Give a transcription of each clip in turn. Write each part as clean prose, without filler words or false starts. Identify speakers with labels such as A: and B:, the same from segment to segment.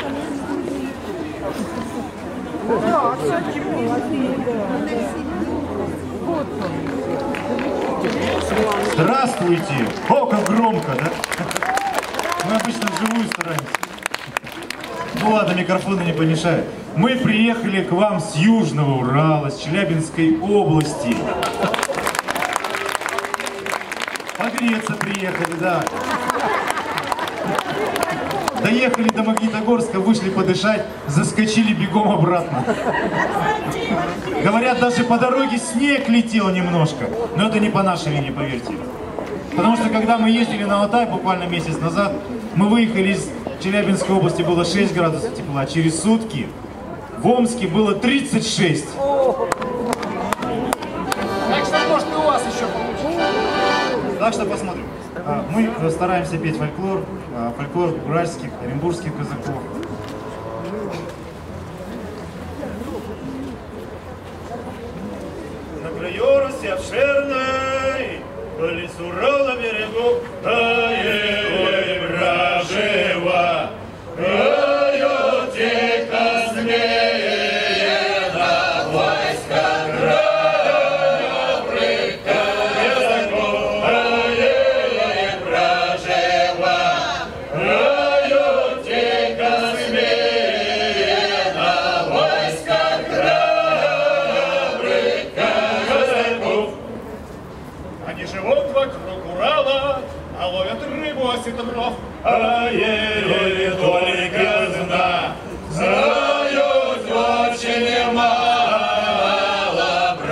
A: Здравствуйте! О, как громко, да? Мы обычно вживую стараемся. Ну ладно, микрофоны не помешают. Мы приехали к вам с Южного Урала, с Челябинской области. Погреться приехали, да. Доехали до Магнитогорска, вышли подышать, заскочили бегом обратно. Говорят, даже по дороге снег летел немножко. Но это не по нашей вине, поверьте. Потому что когда мы ездили на Алтай буквально месяц назад, мы выехали из Челябинской области, было 6 градусов тепла, а через сутки в Омске было 36.
B: Так что, может, и у вас еще получится.
A: Так что посмотрим. Мы стараемся петь фольклор, фольклор уральских, оренбургских казаков. На краю Руси обширной, по лесу Урала берегу, ой, вражива, ой, тихо змеи на войска края прыгают.
B: А ловят рыбу осетров.
A: Ай-яй-яй, только зна, знают очень мало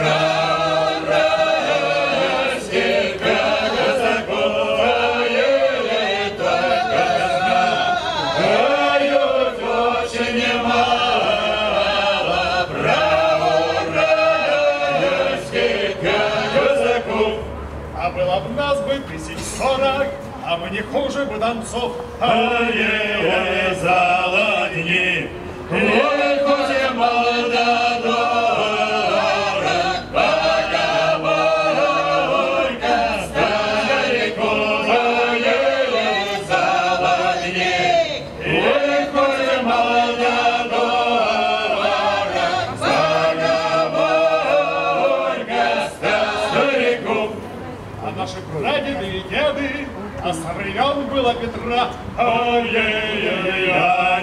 A: братских казаков. Ай-яй-яй, только знают очень мало братских казаков.
B: А было б нас бы 1040, а мы не хуже бы танцов.
A: Ай-яй-яй, золотни, ой, хоть и молодорог, поговорка стариков. Ай-яй-яй, золотни, ой, хоть и молодорог, поговорка стариков.
B: А наши прадеды и деды, а со времен было Петра.
A: Ай-яй-яй,